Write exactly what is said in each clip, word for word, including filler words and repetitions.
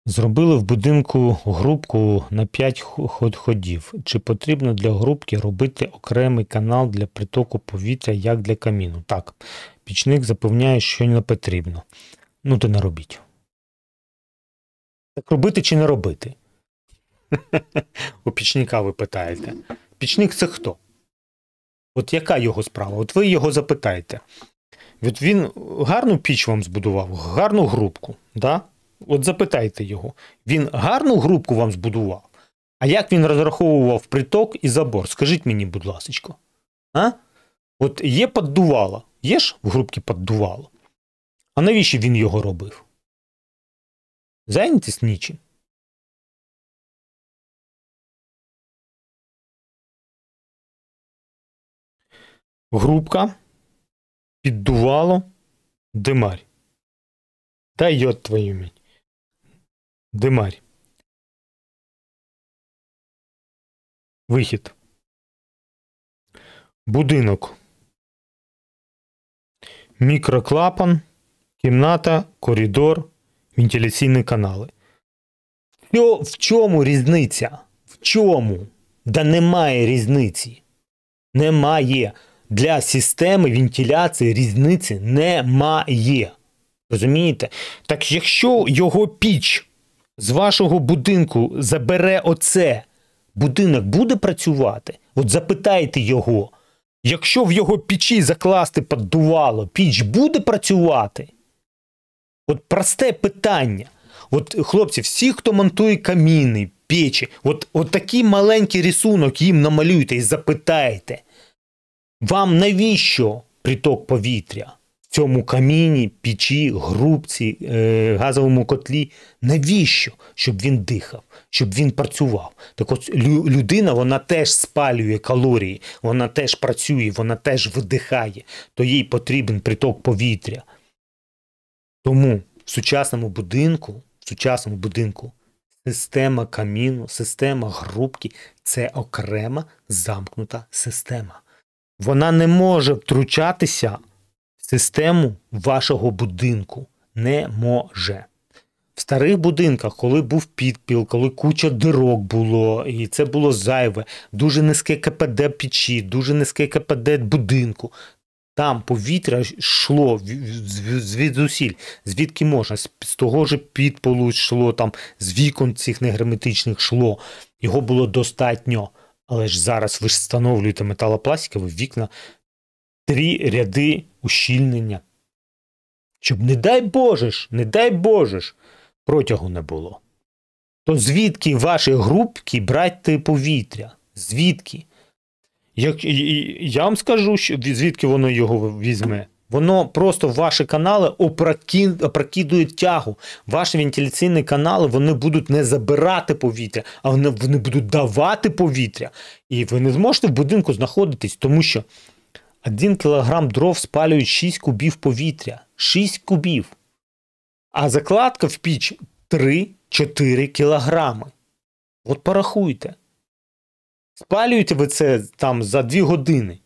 Зробили в будинку грубку на п'ять ходів. Чи потрібно для грубки робити окремий канал для притоку повітря, як для каміну? Так, пічник запевняє, що не потрібно. Ну, то не робіть. Так робити чи не робити? У пічника ви питаєте. Пічник – це хто? От яка його справа? От ви його запитаєте. От він гарну піч вам збудував, гарну грубку, да? От запитайте його. Він гарну грубку вам збудував? А як він розраховував приток і забор? Скажіть мені, будь ласочко. А? От є піддувало. Є ж в грубці піддувало? А навіщо він його робив? Зайнятись нічим. Грубка, піддувало, димарь. Дай йод твою мать. Димарь. Вихід. Будинок. Мікроклапан, кімната, коридор, вентиляційні канали. В чому різниця? В чому? Да немає різниці. Немає. Для системи вентиляції різниці немає. Розумієте? Так якщо його піч з вашого будинку забере оце, будинок буде працювати? От запитайте його. Якщо в його печі закласти піддувало, піч буде працювати? От просте питання. От, хлопці, всі, хто монтує каміни, печі, от, от такий маленький рисунок їм намалюйте і запитайте. Вам навіщо приток повітря в цьому каміні, печі, грубці, е, газовому котлі? Навіщо? Щоб він дихав, щоб він працював. Так от людина, вона теж спалює калорії, вона теж працює, вона теж видихає, то їй потрібен приток повітря. Тому в сучасному будинку, в сучасному будинку система каміну, система грубки – це окрема замкнута система. Вона не може втручатися в систему вашого будинку. Не може. В старих будинках, коли був підпіл, коли куча дирок було, і це було зайве, дуже низьке КПД печі, дуже низьке КПД будинку, там повітря йшло звідусіль, звідки можна, з того ж підполу йшло, там, з вікон цих негерметичних йшло, його було достатньо. Але ж зараз ви ж встановлюєте металопластикові вікна, три ряди ущільнення. Щоб, не дай Боже ж, не дай Боже ж, протягу не було. То звідки ваші грубки брати повітря? Звідки? Як, я вам скажу, що, звідки воно його візьме. Воно просто в ваші канали опрокидує тягу. Ваші вентиляційні канали, вони будуть не забирати повітря, а вони, вони будуть давати повітря. І ви не зможете в будинку знаходитись, тому що один кілограм дров спалюють шість кубів повітря. шість кубів. А закладка в піч три-чотири кілограми. От порахуйте. Спалюєте ви це там за дві години.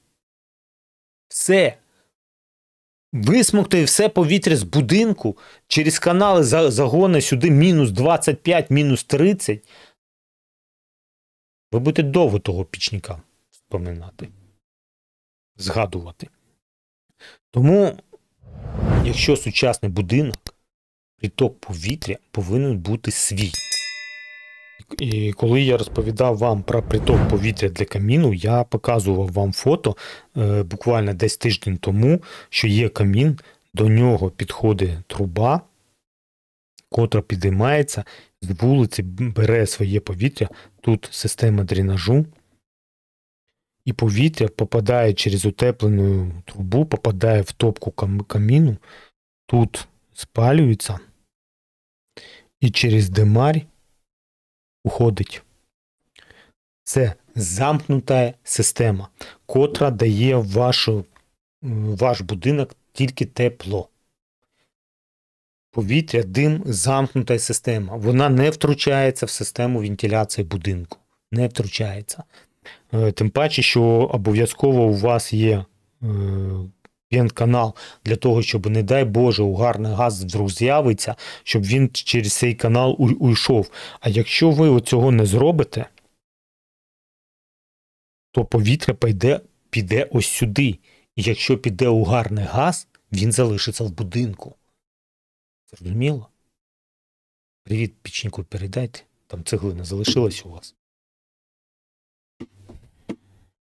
Все. Висмоктує все повітря з будинку, через канали загони сюди мінус двадцять п'ять, мінус тридцять. Ви будете довго того пічника вспоминати, згадувати. Тому, якщо сучасний будинок, приток повітря повинен бути свій. І коли я розповідав вам про приток повітря для каміну, я показував вам фото е, буквально десь тиждень тому, що є камін, до нього підходить труба, котра підіймається, з вулиці бере своє повітря, тут система дренажу, і повітря попадає через утеплену трубу, попадає в топку каміну, тут спалюється, і через димарь уходить. Це замкнута система, котра дає в вашу, ваш будинок тільки тепло. Повітря, дим – замкнута система. Вона не втручається в систему вентиляції будинку. Не втручається. Тим паче, що обов'язково у вас є вент-канал для того, щоб, не дай Боже, угарний газ вдруг з'явиться, щоб він через цей канал у- уйшов. А якщо ви цього не зробите, то повітря піде, піде ось сюди. І якщо піде угарний газ, він залишиться в будинку. Зрозуміло? Привіт, пічнику передайте. Там цеглина залишилась у вас.